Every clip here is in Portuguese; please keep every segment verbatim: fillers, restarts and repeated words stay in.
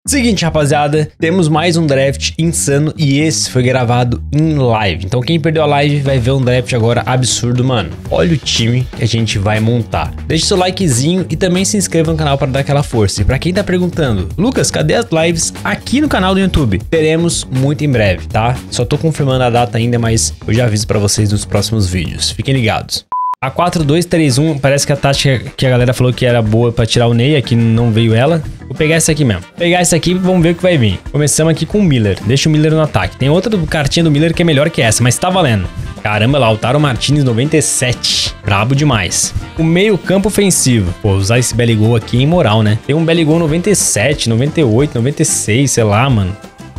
Seguinte, rapaziada, temos mais um draft insano e esse foi gravado em live. Então quem perdeu a live vai ver um draft agora absurdo, mano. Olha o time que a gente vai montar. Deixe seu likezinho e também se inscreva no canal para dar aquela força. E pra quem tá perguntando, Lucas, cadê as lives aqui no canal do YouTube? Teremos muito em breve, tá? Só tô confirmando a data ainda, mas eu já aviso pra vocês nos próximos vídeos. Fiquem ligados. A quatro dois três um, parece que a tática que a galera falou que era boa pra tirar o Ney, aqui não veio ela. Vou pegar essa aqui mesmo. Vou pegar essa aqui e vamos ver o que vai vir. Começamos aqui com o Miller. Deixa o Miller no ataque. Tem outra cartinha do Miller que é melhor que essa, mas tá valendo. Caramba, Lautaro Martinez noventa e sete. Brabo demais. O meio campo ofensivo. Pô, usar esse belly goal aqui é imoral, né? Tem um belly goal noventa e sete, noventa e oito, noventa e seis, sei lá, mano.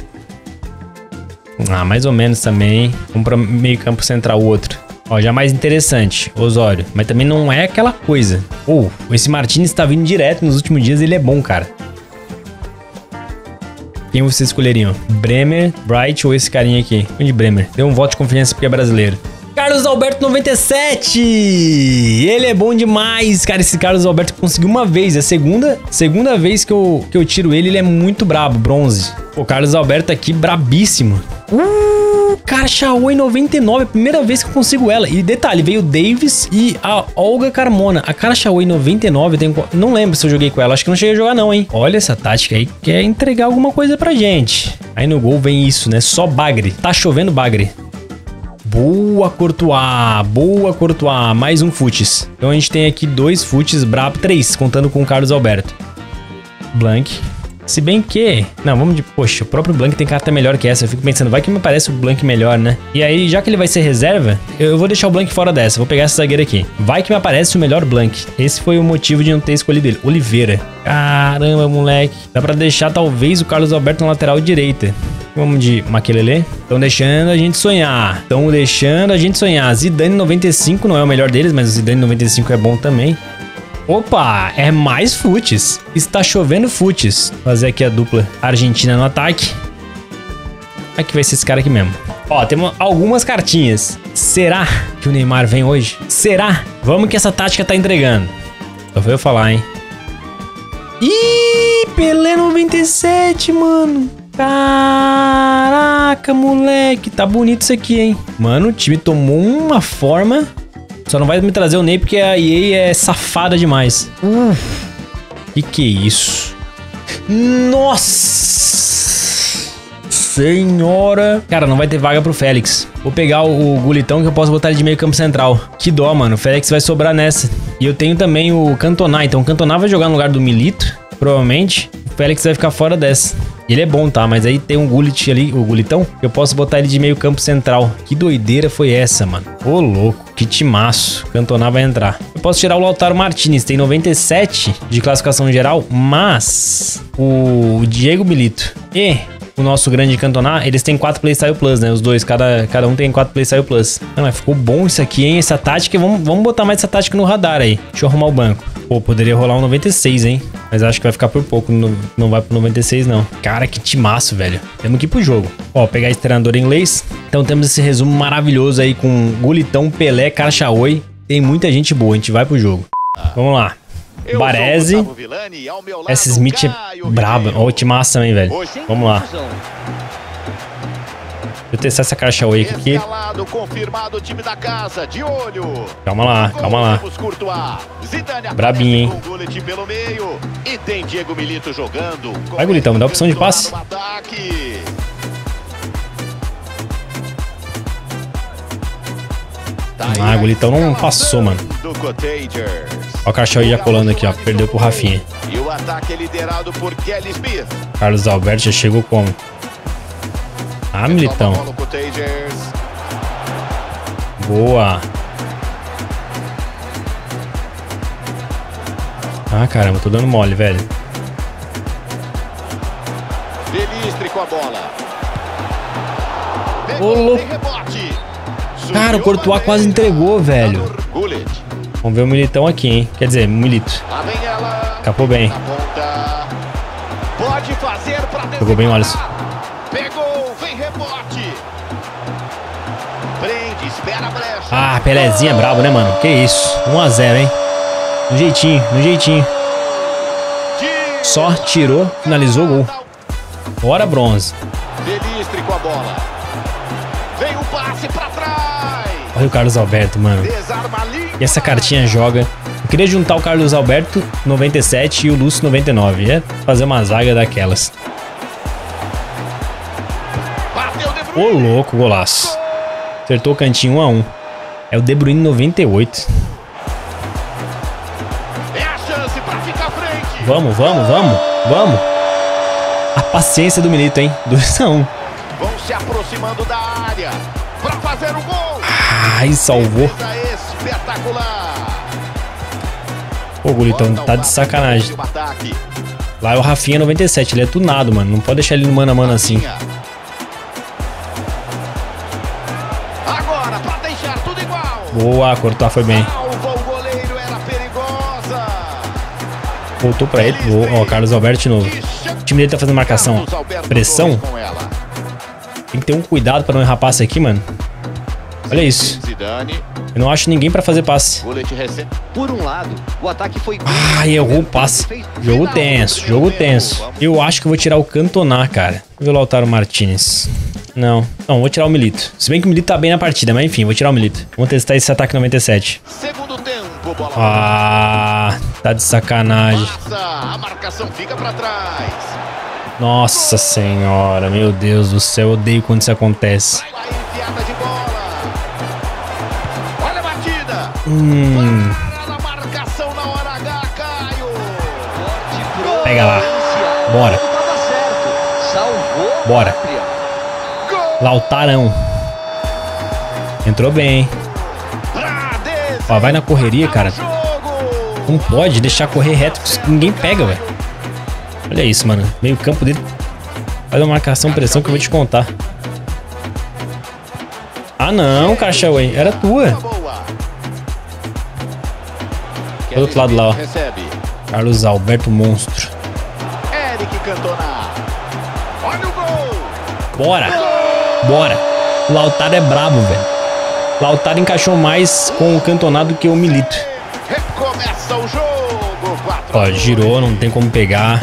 Ah, mais ou menos também. Vamos pra meio campo central o outro. Ó, já mais interessante, Osório. Mas também não é aquela coisa. Ou, oh, esse Martinez tá vindo direto nos últimos dias, ele é bom, cara. Quem vocês escolheriam? Bremer, Bright ou esse carinha aqui? Onde Bremer? Deu um voto de confiança porque é brasileiro. Carlos Alberto noventa e sete! Ele é bom demais, cara. Esse Carlos Alberto conseguiu uma vez. É a segunda, segunda vez que eu, que eu tiro ele. Ele é muito brabo, bronze. O Carlos Alberto aqui, brabíssimo. Uh, cara, Xiaomi noventa e nove. É a primeira vez que eu consigo ela. E detalhe, veio o Davis e a Olga Carmona. A cara Xiaomi noventa e nove, eu tenho... não lembro se eu joguei com ela. Acho que não cheguei a jogar não, hein. Olha essa tática aí. Quer entregar alguma coisa pra gente. Aí no gol vem isso, né? Só bagre. Tá chovendo bagre. Boa, Courtois. Boa, Courtois. Mais um futs. Então a gente tem aqui dois futs, brabo, três, contando com o Carlos Alberto. Blank. Se bem que... não, vamos de... poxa, o próprio Blank tem carta melhor que essa. Eu fico pensando, vai que me parece o Blank melhor, né? E aí, já que ele vai ser reserva, eu vou deixar o Blank fora dessa. Vou pegar essa zagueira aqui. Vai que me aparece o melhor Blank. Esse foi o motivo de não ter escolhido ele. Oliveira. Caramba, moleque. Dá pra deixar, talvez, o Carlos Alberto na lateral direita. Vamos de Makelele. Estão deixando a gente sonhar. Estão deixando a gente sonhar. Zidane noventa e cinco não é o melhor deles, mas o Zidane noventa e cinco é bom também. Opa, é mais futs. Está chovendo futs. Fazer aqui a dupla Argentina no ataque. Aqui vai ser esse cara aqui mesmo. Ó, temos algumas cartinhas. Será que o Neymar vem hoje? Será? Vamos que essa tática tá entregando. Só foi eu falar, hein? Ih, Pelé noventa e sete, mano. Caraca, moleque. Tá bonito isso aqui, hein? Mano, o time tomou uma forma... Só não vai me trazer o Ney porque a E A é safada demais. Uh, que que é isso? Nossa senhora. Cara, não vai ter vaga pro Félix. Vou pegar o, o Gulitão que eu posso botar ele de meio campo central. Que dó, mano. O Félix vai sobrar nessa. E eu tenho também o Cantona. Então o Cantona vai jogar no lugar do Milito. Provavelmente. O Félix vai ficar fora dessa. Ele é bom, tá? Mas aí tem um Gullit ali, o Gulitão, que eu posso botar ele de meio campo central. Que doideira foi essa, mano? Ô, louco. Que timaço. Cantona vai entrar. Eu posso tirar o Lautaro Martinez. Tem noventa e sete de classificação geral, mas o Diego Milito e o nosso grande Cantona, eles têm quatro Playstyle Plus, né? Os dois, cada, cada um tem quatro Playstyle Plus. Não, mas ficou bom isso aqui, hein? Essa tática. Vamos, vamos botar mais essa tática no radar aí. Deixa eu arrumar o banco. Pô, poderia rolar um noventa e seis, hein? Mas acho que vai ficar por pouco. Não, não vai pro noventa e seis, não. Cara, que timaço, velho. Temos que ir pro jogo. Ó, pegar esse treinador inglês. Então temos esse resumo maravilhoso aí com Gulitão, Pelé, Karchaoui. Tem muita gente boa. A gente vai pro jogo. Vamos lá. Baresi. Essa Smith é braba. Ó, o timaço também, velho. Vamos lá. Deixa eu testar essa Karchaoui aqui. Calma lá, calma lá. Brabinho, hein? Vai, Gulitão, me dá a opção de passe. Ah, Gulitão não passou, mano. Ó o Karchaoui já colando aqui, ó. Perdeu pro Rafinha. Carlos Alberto já chegou como? Ah, Militão. Boa. Ah, caramba, tô dando mole, velho. Ô, louco. Cara, o Courtois quase entregou, velho. Vamos ver o Militão aqui, hein? Quer dizer, Milito. Escapou bem. Jogou bem, olha só. Pegou, vem rebote. Prende, espera a brecha. Ah, Pelézinho é brabo, né, mano? Que isso. um a zero, hein? No jeitinho, no jeitinho. Só tirou, finalizou o gol. Bora, Bronze. Delistre com a bola. Vem o passe pra trás. Olha o Carlos Alberto, mano. E essa cartinha joga. Eu queria juntar o Carlos Alberto noventa e sete e o Lúcio noventa e nove. É fazer uma zaga daquelas. Ô, louco, golaço. Acertou o cantinho um a um. É o De Bruyne noventa e oito. É a chance pra ficar à frente. Vamos, vamos, vamos, vamos. A paciência do Milito, hein? dois a um. Vão se aproximando da área pra fazer o gol. Ai, salvou. Espetacular. Pô, Gulitão, tá de sacanagem. Lá é o Rafinha noventa e sete. Ele é tunado, mano. Não pode deixar ele no mano a mano assim. Agora pra deixar tudo igual. Boa, Courtois foi bem. O goleiro era perigosa. Voltou pra ele. Ó, oh, Carlos Alberto de novo. O time dele tá fazendo marcação. Pressão. Tem que ter um cuidado pra não errar passe aqui, mano. Olha isso. Eu não acho ninguém pra fazer passe. Por um lado, o ataque foi... Ah, errou o passe. Jogo tenso, jogo tenso. Eu acho que eu vou tirar o Cantona, cara. Vou ver o Lautaro Martinez. Não, não, vou tirar o Milito. Se bem que o Milito tá bem na partida, mas enfim, vou tirar o Milito. Vamos testar esse ataque noventa e sete. Segundo tempo, bola. Ah, tá de sacanagem. A marcação fica pra trás. Nossa senhora, meu Deus do céu, eu odeio quando isso acontece. Enfiada de bola. Olha a batida. Hum. Para a marcação na hora H, Caio. Pega lá. Bora. Bora. Lautarão. Entrou bem. Ó, vai na correria, cara. Não pode deixar correr reto, ninguém pega, velho. Olha isso, mano. Meio campo dele. Faz uma marcação, pressão que eu vou te contar. Ah, não, Cachauê. Era tua. Do outro lado lá, ó. Carlos Alberto Monstro. Bora. Bora. O Lautaro é brabo, velho. Lautaro encaixou mais com o Cantona do que o Milito. Ó, girou, não tem como pegar.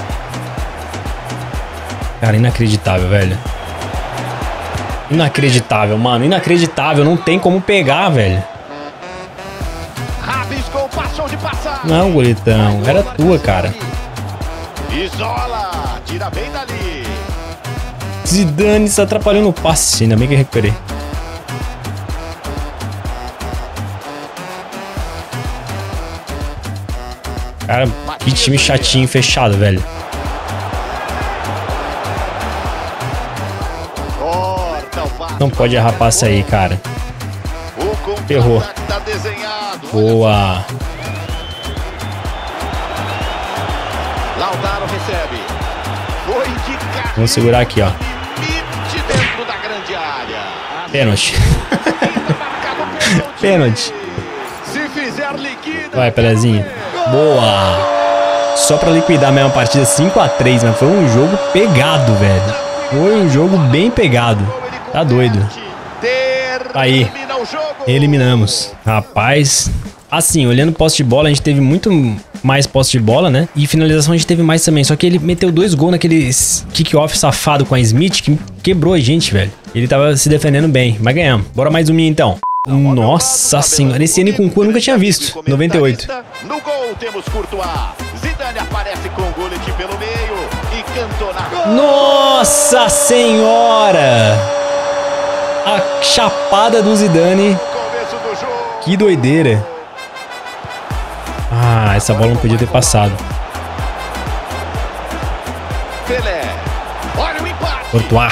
Cara, inacreditável, velho. Inacreditável, mano. Inacreditável. Não tem como pegar, velho. Não, Gulitão. Era tua, cara. Isola. Tira bem dali. Zidane se atrapalhou no passe. Ainda bem que eu recuperei. Cara, que time chatinho, fechado, velho. Não pode errar passe aí, cara. Ferrou. Boa. Vamos segurar aqui, ó. Pênalti. Pênalti. Vai, Pelezinho. Boa. Só pra liquidar a mesma partida, cinco a três, mas foi um jogo pegado, velho. Foi um jogo bem pegado. Tá doido. Aí. Eliminamos. Rapaz. Assim, olhando posse de bola, a gente teve muito mais posse de bola, né? E finalização a gente teve mais também. Só que ele meteu dois gols naquele kick-off safado com a Smith, que quebrou a gente, velho. Ele tava se defendendo bem, mas ganhamos. Bora mais um então. Nossa senhora, esse Nkunku eu nunca tinha visto. noventa e oito. No gol temos Courtois. Zidane aparece com o Gullit pelo meio e Cantona. Nossa senhora! A chapada do Zidane. Que doideira. Ah, essa bola não podia ter passado. Pelé. Olha o empate. Courtois.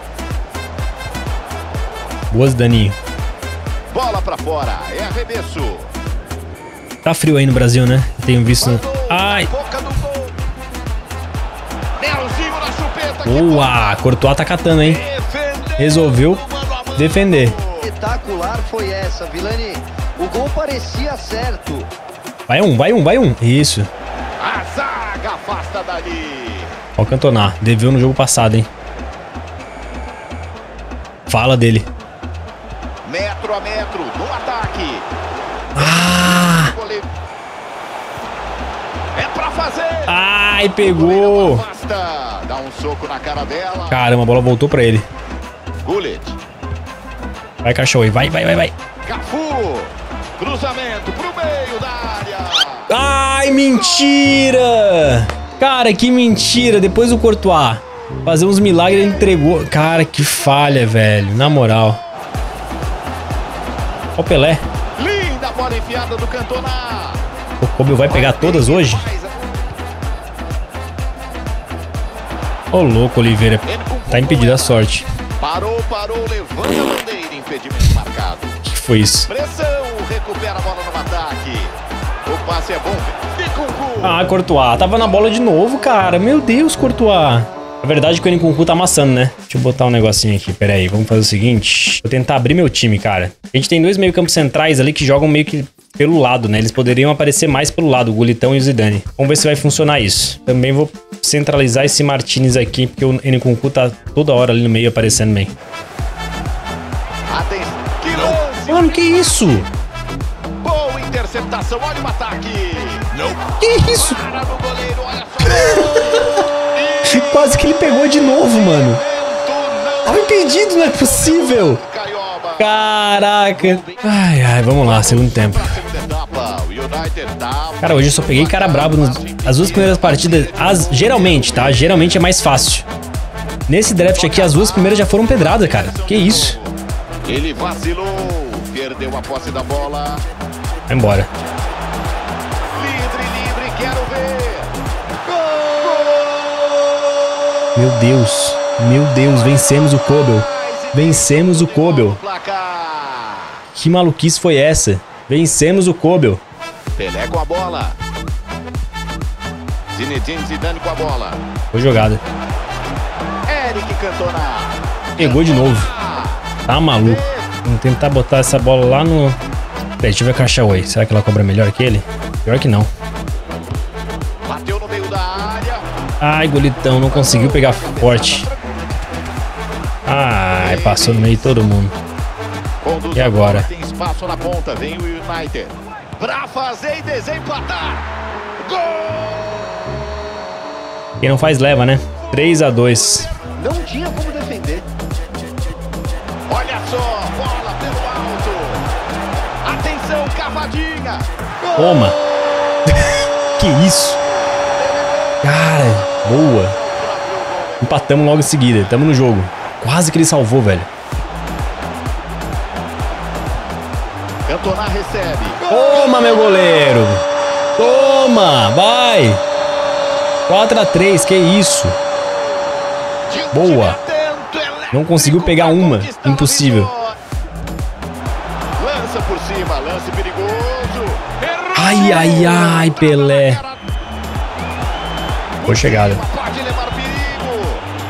Boa, Zidaninho. Bola pra fora, é arremesso. Tá frio aí no Brasil, né? Eu tenho visto. Ai. Boa, Courtois tá catando, hein? Resolveu defender. Espetacular foi essa, Vilani. O gol parecia certo. Vai um, vai um, vai um. Isso. A zaga afasta dali. Ó o Cantona, deveu no jogo passado, hein? Fala dele. Metro a metro, no ataque. Ah! É pra fazer. Ai, pegou. Iniesta dá um soco na cara dela. Caramba, a bola voltou pra ele. Gullit. Vai, cachorro aí. Vai, vai, vai, vai. Cafu. Cruzamento pro meio da área. Ai, mentira! Cara, que mentira. Depois do Courtois fazer uns milagres, ele entregou. Cara, que falha, velho. Na moral. Ó o Pelé. Linda bola enfiada do Cantona. O Kobe vai pegar todas hoje? Ô, louco, Oliveira. Tá impedido a sorte. Parou, parou, levanta a bandeira, impedimento marcado. O que foi isso? Pressão, recupera a bola no ataque. O passe é bom. Nkunku. Ah, Courtois. Tava na bola de novo, cara. Meu Deus, Courtois. Na verdade, o Nkunku tá amassando, né? Deixa eu botar um negocinho aqui. Pera aí, vamos fazer o seguinte. Vou tentar abrir meu time, cara. A gente tem dois meio-campos centrais ali que jogam meio que pelo lado, né? Eles poderiam aparecer mais pelo lado, o Gulitão e o Zidane. Vamos ver se vai funcionar isso. Também vou centralizar esse Martinez aqui, porque o Nkunku tá toda hora ali no meio aparecendo bem. Atenção. Que lance. Mano, que isso? Boa interceptação, olha o ataque. Que isso? Para no goleiro, olha só. Quase que ele pegou de novo, mano. Tava impedido, não é possível. Caioba. Caraca. Ai, ai, vamos lá, segundo tempo. Pra segunda etapa, o United tá... Cara, hoje eu só peguei cara brabo nos, as duas primeiras partidas. As, geralmente, tá? Geralmente é mais fácil. Nesse draft aqui, as duas primeiras já foram pedrada, cara. Que isso? Ele vacilou, perdeu a posse da bola. Vai embora. Livre, livre, quero ver. Meu Deus. Meu Deus, vencemos o Kobel. Vencemos o Kobel. Placar. Que maluquice foi essa? Vencemos o Kobel. Pelé com a bola. Zinedine Zidane com a bola. Foi jogada. Eric Cantona. Pegou de novo. Tá maluco. Vamos tentar botar essa bola lá no... Peraí, deixa eu ver a Cachauê. Será que ela cobra melhor que ele? Pior que não. Bateu no meio da área. Ai, Golitão, não conseguiu pegar forte. Ai, passou no meio de todo mundo. Conduz E agora? Tem espaço na ponta, vem o United. Pra fazer e desempatar. Gol! Quem não faz leva, né? três a dois. Não tinha como defender. Olha só, bola pelo alto. Atenção, cavadinha. Gol! Toma. Que isso? Cara, boa. Empatamos logo em seguida. Tamo no jogo. Quase que ele salvou, velho. Cantona recebe. Toma, meu goleiro. Toma, vai. quatro a três, que isso? Boa. Não conseguiu pegar uma. Impossível. Lança por cima, lance perigoso. Errou! Ai, ai, ai, Pelé. Boa chegada. Pode levar perigo.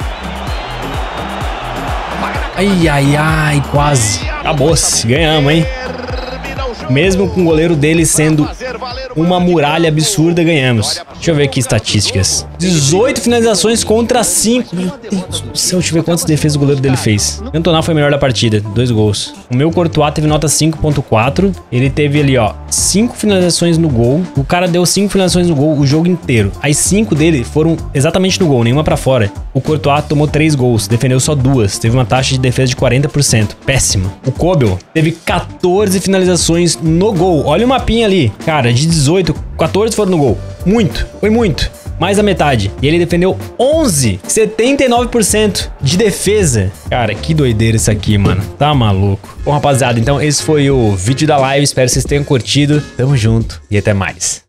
Ai, ai, ai, quase. Acabou-se. Ganhamos, hein? Termina o jogo. Mesmo com o goleiro dele sendo Fazer valer o uma muralha absurda, ganhamos. Deixa eu ver aqui estatísticas. dezoito finalizações contra cinco. Meu Deus do céu, deixa eu ver quantas defesas o goleiro dele fez. Cantona foi o melhor da partida, dois gols. O meu Courtois teve nota cinco ponto quatro. Ele teve ali, ó, cinco finalizações no gol. O cara deu cinco finalizações no gol o jogo inteiro. As cinco dele foram exatamente no gol, nenhuma pra fora. O Courtois tomou três gols, defendeu só duas. Teve uma taxa de defesa de quarenta por cento. Péssima. O Kobel teve quatorze finalizações no gol. Olha o mapinha ali. Cara, de dezoito, quatorze foram no gol. Muito. Foi muito. Mais da metade. E ele defendeu onze. setenta e nove por cento de defesa. Cara, que doideira isso aqui, mano. Tá maluco. Bom, rapaziada, então esse foi o vídeo da live. Espero que vocês tenham curtido. Tamo junto e até mais.